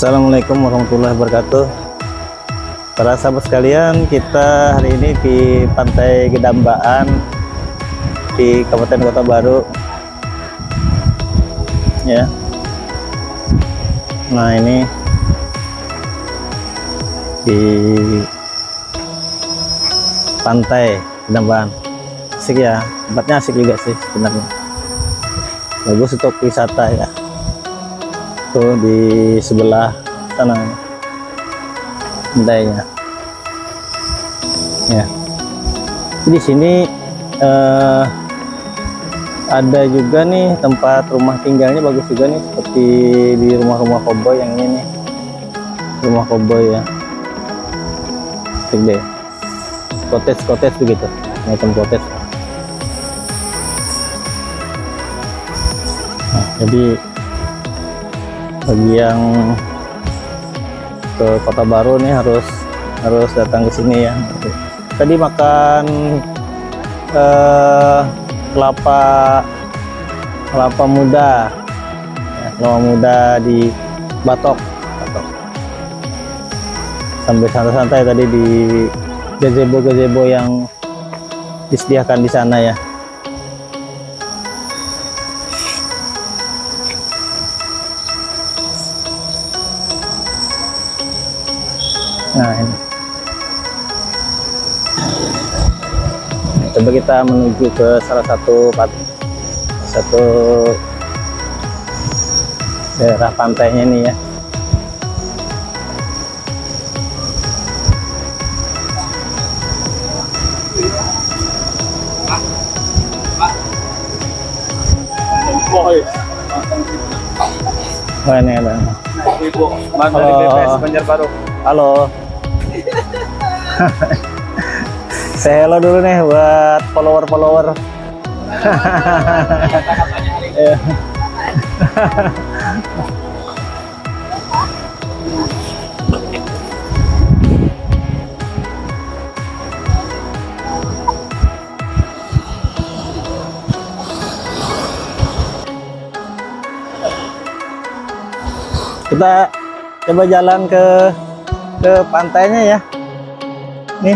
Assalamualaikum warahmatullahi wabarakatuh. Para sahabat sekalian, kita hari ini di Pantai Gedambaan di Kabupaten Kota Baru ya. Nah, ini di Pantai Gedambaan, asik ya, tempatnya asik juga sih sebenarnya, bagus untuk wisata ya. Tuh di sebelah sana pantainya ya. Di sini ada juga nih tempat rumah tinggalnya, bagus juga nih, seperti di rumah-rumah koboi yang ini nih, rumah koboi ya, asik deh, cottage begitu, macam cottage. Nah, jadi bagi yang ke Kota Baru nih harus datang ke sini ya. Tadi makan kelapa muda ya, kelapa muda di Batok. Sambil santai-santai tadi di gazebo yang disediakan di sana ya. Nah, ini coba kita menuju ke salah satu daerah pantainya nih ya. Oh, ini ada Ibu, dari BPS Banjarbaru. halo. Saya hello dulu nih buat follower. Ya. Kita coba jalan ke pantainya ya. Nih.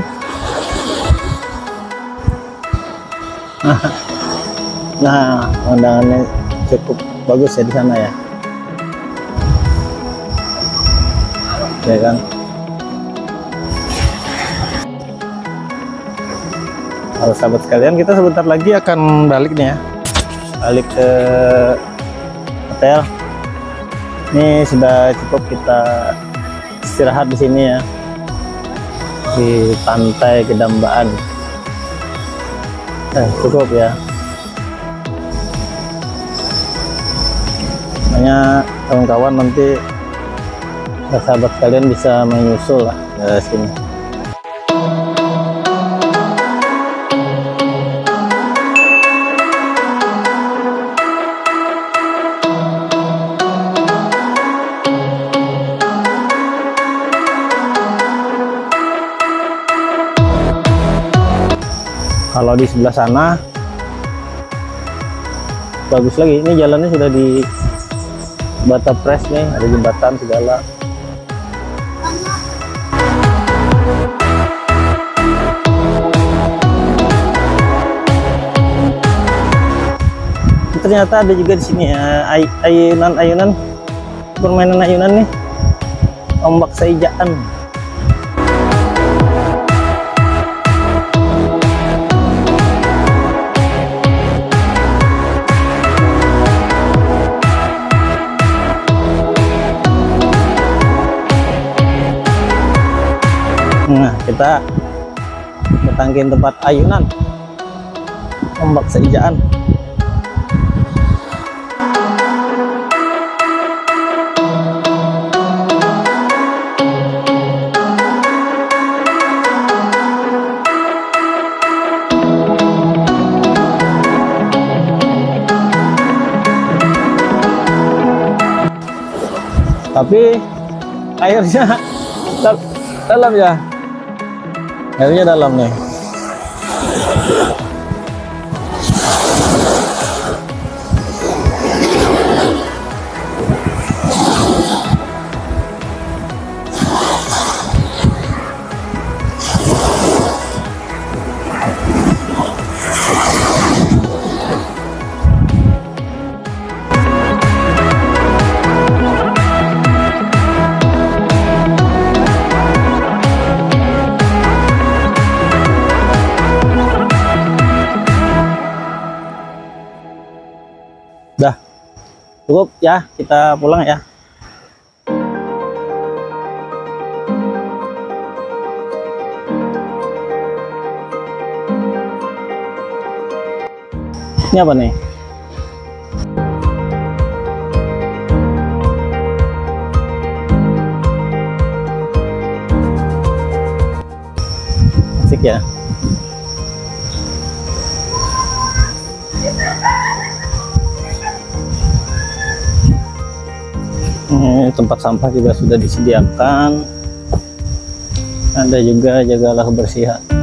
Nah, pemandangannya cukup bagus ya di sana ya. Ya kan. Kalau sahabat sekalian, kita sebentar lagi akan balik nih ya. Balik ke hotel. Ini sudah cukup kita istirahat di sini ya, di Pantai Gedambaan. Cukup ya. Makanya kawan-kawan nanti sahabat kalian bisa menyusul lah ke sini. Kalau di sebelah sana bagus lagi, ini jalannya sudah di bata press nih, ada jembatan segala. Ternyata ada juga di sini ya, ayunan, permainan ayunan nih, ombak seijaan. Nah, kita datangin tempat ayunan ombak seijaan. Tapi airnya dalam ya. Airnya dalam nih. Cukup ya, kita pulang ya. Ini apa nih? Asik ya. Tempat sampah juga sudah disediakan. Ada juga jagalah kebersihan.